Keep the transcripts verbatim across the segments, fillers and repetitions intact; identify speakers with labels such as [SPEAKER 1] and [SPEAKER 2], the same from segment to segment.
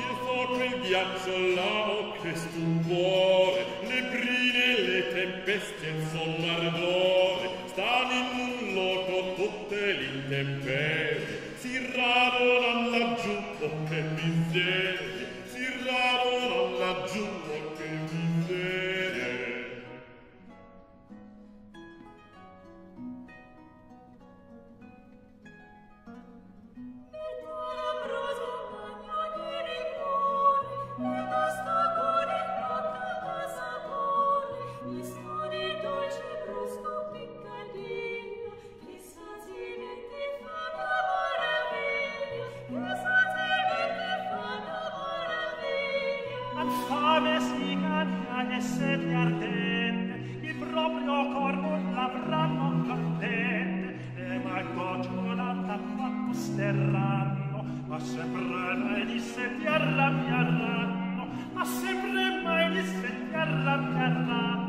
[SPEAKER 1] Il fuoco e il ghiaccio, l'amo che stupore, le brine, le tempeste, il sonno ardore, stanno in un loco tutte l'intemperie, si radunano laggiù, oh che miseria, si radunano laggiù, oh che miseria.
[SPEAKER 2] Fame si cambia e sete ardente, il proprio corpo l'avranno candente, e mai gocciolata quanto sterranno, ma sempre mai di sé ti arrabbieranno, ma sempre mai di sé ti arrabbieranno.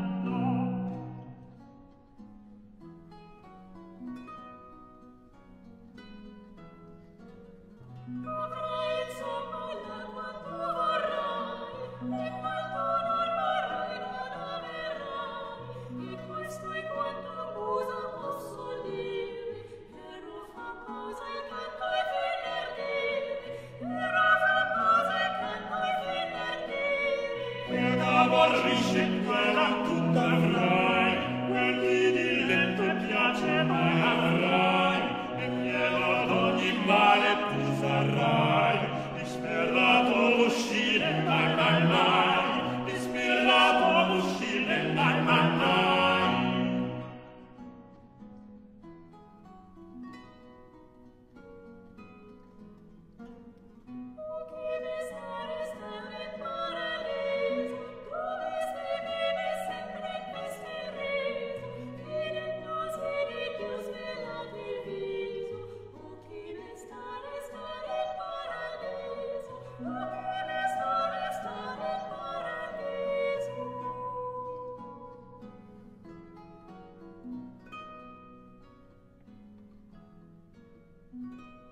[SPEAKER 2] Aborrisce quella tutta avrai, quelli di letto piace mai avrai, e pieno d'ogni male tu sarai, disperato uscire mai mai mai, disperato uscire mai mai mai.
[SPEAKER 3] Thank you.